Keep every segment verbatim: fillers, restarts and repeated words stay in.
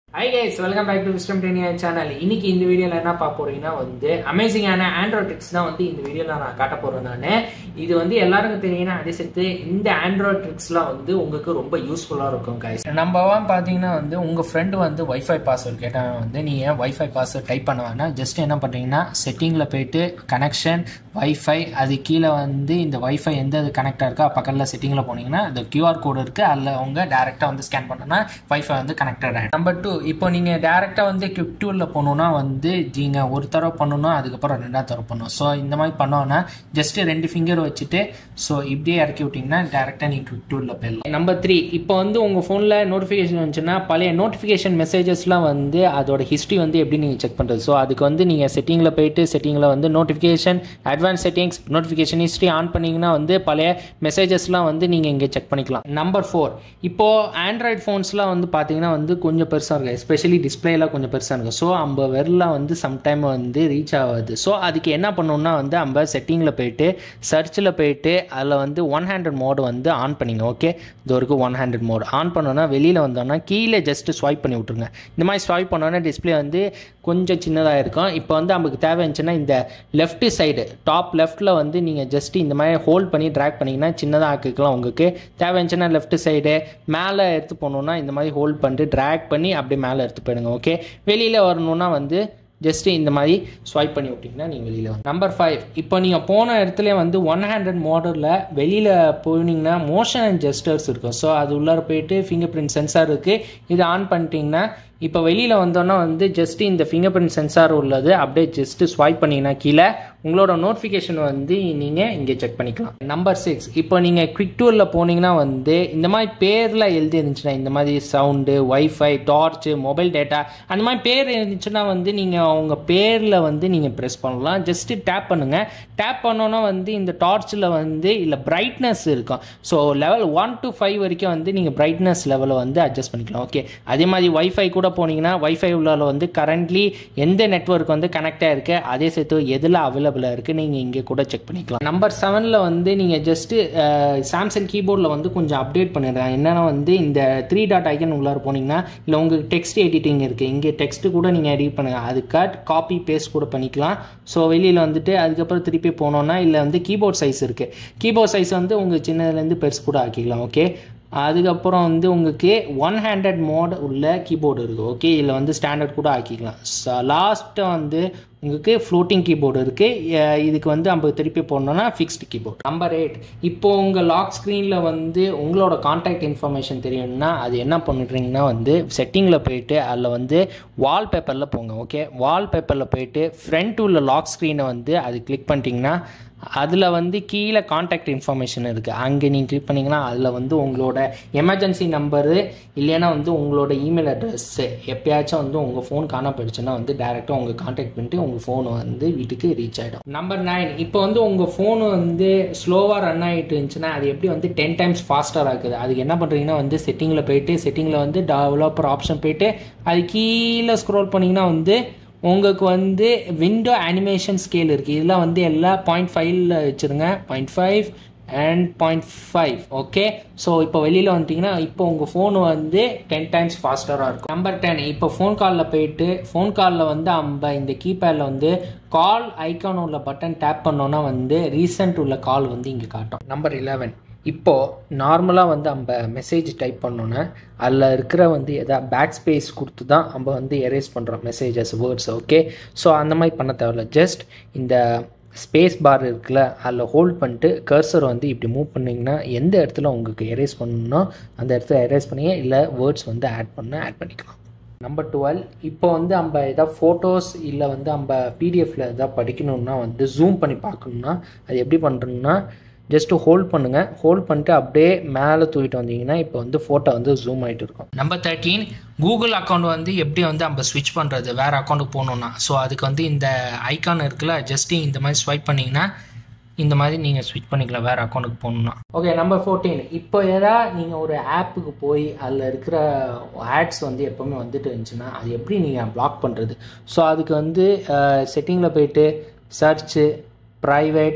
Hi guys, welcome back to Wisdom Tania channel. இன்னைக்கு இந்த வீடியோல என்ன பார்க்க போறீங்கன்னா வந்து அமேசிங்கான ஆண்ட்ராய்ட் ட்ரிக்ஸ் தான் வந்து இந்த வீடியோல நான் காட்ட போறேன். நானு இது வந்து எல்லாருக்கும் தெரியும்னா அதே சேர்த்து இந்த ஆண்ட்ராய்ட் ட்ரிக்ஸ்லாம் வந்து உங்களுக்கு ரொம்ப யூஸ்ஃபுல்லா இருக்கும் guys. நம்பர் ஒன் பாத்தீங்கன்னா வந்து உங்க ஃப்ரெண்ட் வந்து வைஃபை பாஸ்வேர்ட் கேட்டாங்க வந்து நீங்க வைஃபை பாஸ்வேர்ட் டைப் பண்ண வேணாம். ஜஸ்ட் என்ன பண்றீங்கன்னா செட்டிங்ல போயிட்டு கனெக்ஷன் வைஃபை அது கீழே வந்து இந்த வைஃபை எந்த கனெக்டா இருக்கோ பக்கத்துல செட்டிங்ல போனீங்கன்னா அந்த கியூஆர் கோடு இருக்கு அதில் உங்க டைரக்டா வந்து ஸ்கேன் பண்ணனா வைஃபை வந்து கனெக்டட் ஆயிடும். நம்பர் டூ இப்போ நீங்கள் டேரெக்டாக வந்து குவிக் டூலில் போகணுன்னா வந்து நீங்கள் ஒரு தடவை பண்ணணும் அதுக்கப்புறம் ரெண்டாவது தடவை பண்ணணும். ஸோ இந்த மாதிரி பண்ணோன்னா ஜஸ்ட்டு ரெண்டு ஃபிங்கர் வச்சுட்டு ஸோ இப்படியே இறக்கி விட்டிங்கன்னா டேரெக்டாக நீங்கள் குவிக் டூலில் போயிடலாம். நம்பர் த்ரீ இப்போ வந்து உங்கள் ஃபோனில் நோட்டிஃபிகேஷன் வந்துச்சுன்னா பழைய நோட்டிஃபிகேஷன் மெசேஜஸ்லாம் வந்து அதோட ஹிஸ்ட்ரி வந்து எப்படி நீங்கள் செக் பண்ணுறது. ஸோ அதுக்கு வந்து நீங்கள் செட்டிங்கில் போயிட்டு செட்டிங்கில் வந்து notification advance settings notification history on பண்ணிங்கன்னா வந்து பழைய மெசேஜஸ்லாம் வந்து நீங்கள் இங்கே செக் பண்ணிக்கலாம். நம்பர் ஃபோர் இப்போது ஆண்ட்ராய்ட் ஃபோன்ஸ்லாம் வந்து பார்த்தீங்கன்னா வந்து கொஞ்சம் பெருசாக இருக்குது, எஸ்பெஷலி டிஸ்பிளேலாம் கொஞ்சம் பெருசாக இருக்கும். ஸோ நம்ம வெறுலாம் வந்து சம்டைம் வந்து ரீச் ஆகாது. ஸோ அதுக்கு என்ன பண்ணணும்னா வந்து நம்ம செட்டிங்கில் போயிட்டு சர்ச்சில் போயிட்டு அதில் வந்து ஒன் ஹண்ட்ரட் மோடு வந்து ஆன் பண்ணிங்க. ஓகே இது வரைக்கும் ஒன் ஹண்ட்ரட் மோடு ஆன் பண்ணோன்னா வெளியில் வந்தோன்னா கீழே ஜஸ்ட்டு ஸ்வைப் பண்ணி விட்ருங்க. இந்த மாதிரி ஸ்வைப் பண்ணோன்னா டிஸ்பிளே வந்து கொஞ்சம் சின்னதாக இருக்கும். இப்போ வந்து நமக்கு தேவை இருந்துச்சுன்னா இந்த லெஃப்ட் சைடு டாப் லெஃப்ட்டில் வந்து நீங்கள் ஜஸ்ட்டு இந்த மாதிரி ஹோல்ட் பண்ணி ட்ராக் பண்ணிங்கன்னா சின்னதாக ஆக்கிக்கலாம். உங்களுக்கு தேவை இருந்துச்சுன்னா லெஃப்ட் சைடு மேலே எடுத்து போகணுன்னா இந்த மாதிரி ஹோல்ட் பண்ணிட்டு ட்ராக் பண்ணி அப்படியே மேலே எடுத்து போயிடுங்க. ஓகே வெளியில் வரணுன்னா வந்து ஜஸ்ட்டு இந்த மாதிரி ஸ்வைப் பண்ணி விட்டிங்கன்னா நீங்கள் வெளியில் வரும். நம்பர் ஃபைவ் இப்போ நீங்கள் போன இடத்துல வந்து ஒன் ஹண்ட்ரட் மாடலில் வெளியில் போனீங்கன்னா மோஷன் அண்ட் ஜெஸ்டர்ஸ் இருக்கும். ஸோ அது உள்ளார போயிட்டு ஃபிங்கர் பிரிண்ட் சென்சார் இருக்குது. இது ஆன் பண்ணிட்டீங்கன்னா இப்போ வெளியில் வந்தோன்னா வந்து ஜஸ்ட்டு இந்த ஃபிங்கர் பிரிண்ட் சென்சார் உள்ளது அப்படியே ஜஸ்ட்டு ஸ்வைப் பண்ணிங்கன்னா கீழே உங்களோட நோட்டிஃபிகேஷன் வந்து நீங்கள் இங்கே செக் பண்ணிக்கலாம். நம்பர் சிக்ஸ் இப்போ நீங்கள் குவிக் டூலில் போனீங்கன்னா வந்து இந்த மாதிரி பேரில் எழுதி இருந்துச்சுன்னா இந்த மாதிரி sound wifi torch mobile data அந்த மாதிரி பேர் இருந்துச்சுன்னா வந்து நீங்கள் அவங்க பேரில் வந்து நீங்கள் ப்ரெஸ் பண்ணலாம். ஜஸ்ட்டு டேப் பண்ணுங்கள். டேப் பண்ணோன்னா வந்து இந்த டார்ச்சில் வந்து இல்லை பிரைட்னஸ் இருக்கும். So level one to five வரைக்கும் வந்து நீங்கள் பிரைட்னஸ் லெவலை வந்து அட்ஜஸ்ட் பண்ணிக்கலாம். ஓகே அதே மாதிரி வைஃபை கூட போனீங்கன்னா வைஃபை உள்ள வந்து கரண்ட்லி எந்த நெட்வொர்க் வந்து கனெக்ட் ஆகிருக்கு அதே சேர்த்து எதில் அவைலபிளாக இருக்குது நீங்கள் இங்கே கூட செக் பண்ணிக்கலாம். நம்பர் செவனில் வந்து நீங்கள் ஜஸ்ட்டு சாம்சங் கீபோர்டில் வந்து கொஞ்சம் அப்டேட் பண்ணிடுறேன். என்னென்னா வந்து இந்த த்ரீ டாட் ஐக்கன் உள்ளார போனீங்கன்னா இல்லை உங்களுக்கு டெக்ஸ்ட் எடிட்டிங் இருக்குது இங்கே டெக்ஸ்ட்டு கூட நீங்கள் எடிட் பண்ணுங்கள். அது கட் காப்பி பேஸ்ட் கூட பண்ணிக்கலாம். ஸோ வெளியில் வந்துட்டு அதுக்கப்புறம் திருப்பி போனோன்னா இல்லை வந்து கீபோர்ட் சைஸ் இருக்குது. கீபோர்ட் சைஸ் வந்து உங்கள் சின்னதுலேருந்து பெருசு கூட ஆக்கிக்கலாம். ஓகே அதுக்கப்புறம் வந்து உங்களுக்கு ஒன் ஹண்ட்ரட் மோட் உள்ள கீபோர்டு இருக்குது. ஓகே இதில் வந்து ஸ்டாண்டர்ட் கூட ஆக்கிக்கலாம். லாஸ்ட்டாக வந்து உங்களுக்கு ஃப்ளோட்டிங் கீபோர்டு இருக்குது. இதுக்கு வந்து நம்ம திருப்பி போடணுன்னா ஃபிக்ஸ்டு கீபோர்டு. நம்பர் எயிட் இப்போ உங்கள் லாக் ஸ்க்ரீனில் வந்து உங்களோட கான்டாக்ட் இன்ஃபர்மேஷன் தெரியணும்னா அது என்ன பண்ணுறீங்கன்னா வந்து செட்டிங்கில் போயிட்டு அதில் வந்து வால்பேப்பரில் போங்க. ஓகே வால்பேப்பரில் போயிட்டு ஃப்ரண்ட் உள்ள லாக் ஸ்க்ரீனை வந்து அது கிளிக் பண்ணிட்டீங்கன்னா அதில் வந்து கீழே கான்டாக்ட் இன்ஃபர்மேஷன் இருக்குது. அங்கே நீங்கள் கிளிக் பண்ணிங்கன்னா அதில் வந்து உங்களோட எமர்ஜென்சி நம்பரு இல்லைன்னா வந்து உங்களோட இமெயில் அட்ரஸ்ஸு எப்பயாச்சும் வந்து உங்கள் ஃபோன் காண போயிடுச்சுன்னா வந்து டேரெக்டாக உங்கள் கான்டாக்ட் பண்ணிட்டு உங்கள் ஃபோனு வந்து வீட்டுக்கு ரீச் ஆகிடும். நம்பர் நைன் இப்போ வந்து உங்கள் ஃபோனு வந்து ஸ்லோவாக ரன் ஆகிட்டு இருந்துச்சுன்னா அது எப்படி வந்து டென் டைம்ஸ் ஃபாஸ்ட்டாக இருக்குது. அதுக்கு என்ன பண்ணுறீங்கன்னா வந்து செட்டிங்கில் போயிட்டு செட்டிங்கில் வந்து டெவலப்பர் ஆப்ஷன் போயிட்டு அது கீழே ஸ்க்ரோல் பண்ணிங்கன்னா வந்து உங்களுக்கு வந்து விண்டோ அனிமேஷன் ஸ்கேல் இருக்குது. இதெல்லாம் வந்து எல்லா பாயிண்ட் ஃபைவ்ல வச்சுருங்க point five and point five. Okay so இப்போ வெளியில் வந்துட்டிங்கன்னா இப்போ உங்கள் ஃபோனு வந்து டென் டைம்ஸ் ஃபாஸ்டராக இருக்கும். நம்பர் டென் இப்போ ஃபோன் காலில் போயிட்டு ஃபோன் காலில் வந்து நம்ம இந்த கீபேடில் வந்து கால் ஐக்கான் உள்ள பட்டன் டேப் பண்ணோன்னா வந்து ரீசெண்ட் உள்ள கால் வந்து இங்கே காட்டும். நம்பர் லெவன் இப்போது நார்மலாக வந்து நம்ம மெசேஜ் டைப் பண்ணோன்னா அதில் இருக்கிற வந்து எதாவது பேக் ஸ்பேஸ் கொடுத்து தான் நம்ம வந்து எரேஸ் பண்ணுறோம் மெசேஜஸ் வேர்ட்ஸ். ஓகே ஸோ அந்த மாதிரி பண்ண தேவையில்ல. ஜஸ்ட் இந்த ஸ்பேஸ் பார் இருக்குல்ல அதில் ஹோல்ட் பண்ணிட்டு கர்சர் வந்து இப்படி மூவ் பண்ணிங்கன்னா எந்த இடத்துல உங்களுக்கு எரேஸ் பண்ணணும்னா அந்த இடத்துல எரேஸ் பண்ணிங்க இல்லை வேர்ட்ஸ் வந்து ஆட் பண்ண ஆட் பண்ணிக்கலாம். நம்பர் டுவெல் இப்போ வந்து நம்ம எதாவது ஃபோட்டோஸ் இல்லை வந்து நம்ம பிடிஎஃப்பில் எதாவது படிக்கணுன்னா வந்து ஜூம் பண்ணி பார்க்கணுன்னா அது எப்படி பண்ணுறோம்னா ஜஸ்ட்டு ஹோல்ட் பண்ணுங்கள். ஹோல்ட் பண்ணிட்டு அப்படியே மேலே தூக்கிட்டு வந்தீங்கன்னா இப்போ வந்து ஃபோட்டோ வந்து ஜூம் ஆகிட்டு இருக்கும். நம்பர் தேர்ட்டீன் கூகுள் அக்கௌண்ட் வந்து எப்படி வந்து நம்ம ஸ்விட்ச் பண்ணுறது வேறு அக்கௌண்ட்டுக்கு போகணுன்னா ஸோ அதுக்கு வந்து இந்த ஐக்கான் இருக்குல்ல ஜஸ்ட்டு இந்த மாதிரி ஸ்வைப் பண்ணிங்கன்னா இந்த மாதிரி நீங்கள் ஸ்விட்ச் பண்ணிக்கலாம் வேறு அக்கௌண்ட்டுக்கு போகணுன்னா. ஓகே நம்பர் ஃபோர்டீன் இப்போ ஏதாவது நீங்கள் ஒரு ஆப்புக்கு போய் அதில் இருக்கிற ஆட்ஸ் வந்து எப்போவுமே வந்துட்டு இருந்துச்சுன்னா அது எப்படி நீங்கள் பிளாக் பண்ணுறது. ஸோ அதுக்கு வந்து செட்டிங்கில் போயிட்டு search private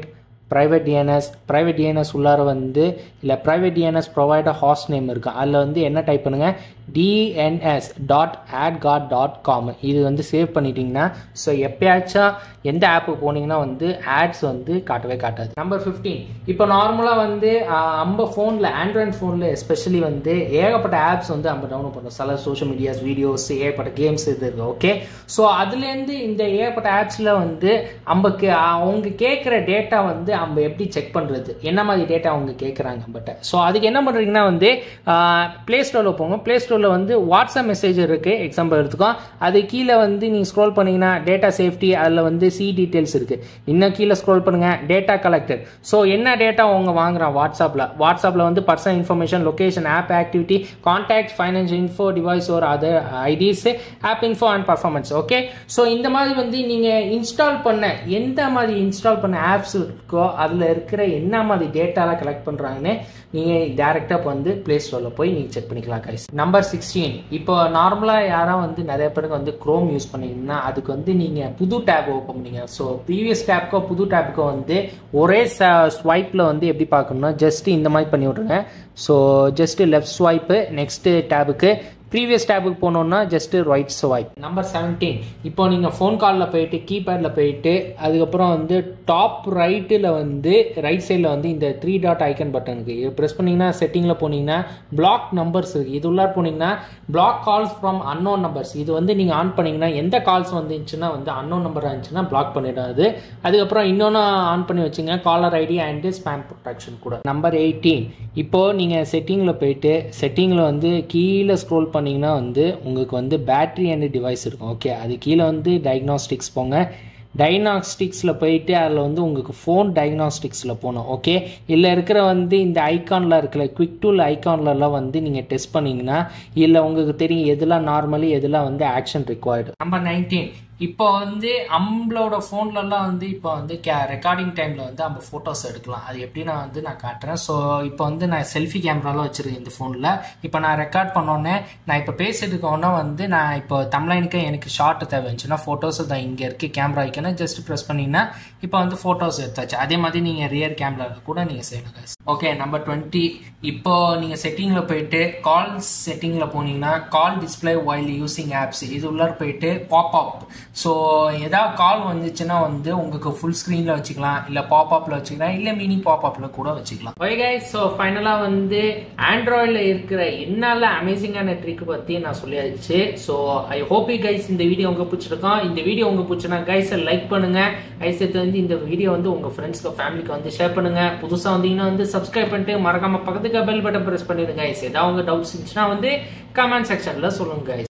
private DNS private DNS உள்ளார வந்து இல்லை private DNS provider host name இருக்குது. அதில் வந்து என்ன டைப் பண்ணுங்கள், DNS dot AdGuard dot com. இது வந்து சேவ் பண்ணிட்டீங்கன்னா ஸோ எப்பயாச்சும் எந்த ஆப்புக்கு போனீங்கன்னா வந்து ஆட்ஸ் வந்து காட்டவே காட்டாது. நம்பர் ஃபிஃப்டீன், இப்போ நார்மலாக வந்து நம்ம ஃபோனில் ஆண்ட்ராய்ட் ஃபோனில் எஸ்பெஷலி வந்து ஏகப்பட்ட ஆப்ஸ் வந்து நம்ம டவுன்லோட் பண்ணுறோம். சில சோஷியல் மீடியாஸ், வீடியோஸ், ஏகப்பட்ட கேம்ஸ் இது இருக்குது. ஓகே, ஸோ அதுலேருந்து இந்த ஏகப்பட்ட ஆப்ஸில் வந்து நமக்கு அவங்க கேட்குற டேட்டா வந்து நம்ம எப்படி செக் பண்ணுறது, என்ன மாதிரி டேட்டா அவங்க கேட்குறாங்க நம்மகிட்ட. ஸோ அதுக்கு என்ன பண்ணுறீங்கன்னா வந்து ப்ளே ஸ்டோரில் போங்க. ப்ளே ஸ்டோரில் வந்து வாட்ஸ்அப் மெசேஜ் இருக்குது, எக்ஸாம்பிள் எடுத்துக்கோ. அது கீழே வந்து நீங்கள் ஸ்க்ரோல் பண்ணிங்கன்னா டேட்டா சேஃப்டி, அதில் வந்து சி டீட்டெயில்ஸ் இருக்குது. இன்னும் கீழே ஸ்க்ரோல் பண்ணுங்கள், டேட்டா கலெக்டர். ஸோ என்ன டேட்டா அவங்க வாங்குறான் வாட்ஸ்அப்பில் வாட்ஸ்அப்பில் வந்து personal information, location, app activity, contact, finance info, device ஒரு other IDs, app info and performance. Okay, so இந்த மாதிரி வந்து நீங்கள் இன்ஸ்டால் பண்ண எந்த மாதிரி இன்ஸ்டால் பண்ண ஆப்ஸ் இருக்கோ அதில் இருக்கிற என்ன மாதிரி டேட்டாலாம் கலெக்ட் பண்ணுறாங்கன்னு நீங்கள் டேரெக்டாக வந்து ப்ளே ஸ்டோரில் போய் நீங்கள் செக் பண்ணிக்கலாம் கைஸ். நம்பர் சிக்ஸ்டீன், இப்போ நார்மலாக யாராவது வந்து நிறைய பேருக்கு வந்து க்ரோம் யூஸ் பண்ணிங்கன்னா அதுக்கு வந்து நீங்கள் புது டேப் ஓப்பன் பண்ணீங்க. ஸோ ப்ரீவியஸ் டேப்க்கோ புது டேப்புக்கோ வந்து ஒரே ஸ்வைப்பில் வந்து எப்படி பார்க்கணும்னா ஜஸ்ட் இந்த மாதிரி பண்ணி விட்ருங்க. So just left swipe, next டேபுக்கு, ப்ரீவியஸ் டேபுக்கு போனோம்னா just right swipe. Number seventeen, இப்போ நீங்கள் ஃபோன் காலில் போயிட்டு கீபேடில் போயிட்டு அதுக்கப்புறம் வந்து டாப் ரைட்டில் வந்து ரைட் சைடில் வந்து இந்த த்ரீ டாட் ஐக்கன் பட்டன் இருக்குது. இது ப்ரெஸ் பண்ணிங்கன்னா செட்டிங்கில் போனீங்கன்னா பிளாக் நம்பர்ஸ் இருக்குது. இது உள்ளார போனீங்கன்னா block calls from unknown numbers. இது வந்து நீங்கள் ஆன் பண்ணிங்கன்னா எந்த கால்ஸ் வந்துச்சுன்னா வந்து அன்னோன் நம்பர் இருந்துச்சுன்னா பிளாக் பண்ணிடாது. அதுக்கப்புறம் இன்னொன்று ஆன் பண்ணி வச்சுங்க, caller ID and spam protection கூட. நம்பர் எயிட்டீன், இப்போது நீங்கள் செட்டிங்கில் போயிட்டு செட்டிங்கில் வந்து கீழே ஸ்க்ரோல் பண்ணி வந்து உங்களுக்கு வந்து பேட்டரி அண்ட் டிவைஸ் இருக்கும். ஓகே, அது கீழே வந்து டயக்னாஸ்டிக்ஸ் போங்க. டயக்னாஸ்டிக்ஸில் போயிட்டு அதில் வந்து உங்களுக்கு ஃபோன் டயக்னாஸ்டிக்ஸில் போகணும். ஓகே, இல்லை இருக்கிற வந்து இந்த ஐக்கானில் இருக்கிற குவிக் டூல் ஐக்கான்லலாம் வந்து நீங்கள் டெஸ்ட் பண்ணிங்கன்னா இல்லை உங்களுக்கு தெரியும் எதெல்லாம் நார்மலி எதெல்லாம் வந்து ஆக்ஷன் ரிக்வயர்டு. நம்பர் நைன்டீன், இப்போ வந்து நம்மளோட ஃபோன்லலாம் வந்து இப்போ வந்து கே ரெக்கார்டிங் டைமில் வந்து நம்ம ஃபோட்டோஸ் எடுக்கலாம். அது எப்படி நான் வந்து நான் காட்டுறேன். ஸோ இப்போ வந்து நான் செல்ஃபி கேமராலாம் வச்சுருக்கேன் இந்த ஃபோனில். இப்போ நான் ரெக்கார்ட் பண்ணோன்னே நான் இப்போ பேசிட்டு இருக்கோன்னா வந்து நான் இப்போ தமிழ்நாடுக்கு எனக்கு ஷார்ட் தேவைச்சுன்னா ஃபோட்டோஸ் தான் இங்கே இருக்குது கேமரா வைக்கணும். ஜஸ்ட் ப்ரெஸ் பண்ணிங்கன்னா இப்போ வந்து ஃபோட்டோஸ் எடுத்தாச்சு. அதே மாதிரி நீங்கள் ரியர் கேமரா கூட நீங்கள் செய்யலாம். ஓகே, நம்பர் டுவெண்ட்டி, இப்போ நீங்கள் செட்டிங்கில் போயிட்டு கால்ஸ் செட்டிங்கில் போனீங்கன்னா call display while using apps இது உள்ளார போயிட்டு பாப்அப். ஸோ ஏதாவது கால் வந்துச்சுன்னா வந்து உங்களுக்கு ஃபுல் ஸ்க்ரீனில் வச்சுக்கலாம், இல்லை பாப்அப்பில் வச்சுக்கலாம், இல்லை மினி பாப்அப்பில் கூட வச்சுக்கலாம். ஓகே கைஸ், ஸோ ஃபைனலாக வந்து ஆண்ட்ராய்டில் இருக்கிற என்னால் அமேசிங்கான ட்ரிக் பற்றி நான் சொல்லியாச்சு. So I hope you guys இந்த வீடியோ உங்களுக்கு பிடிச்சிருக்கோம். இந்த வீடியோ உங்களுக்கு பிடிச்சினா கைஸை லைக் பண்ணுங்கள். கைஸ் வந்து இந்த வீடியோ வந்து உங்கள் ஃப்ரெண்ட்ஸ்க்கு ஃபேமிலிக்கு வந்து ஷேர் பண்ணுங்கள். புதுசாக வந்தீங்கன்னா வந்து சப்ஸ்கிரைப் பண்ணிட்டு மறக்காமல் பக்கத்துக்கு பெல் பட்டன் ப்ரெஸ் பண்ணிடுங்க கைஸ். ஏதாவது உங்கள் டவுட்ஸ் இருந்துச்சுன்னா வந்து கமெண்ட் செக்ஷனில் சொல்லுங்கள் கைஸ்.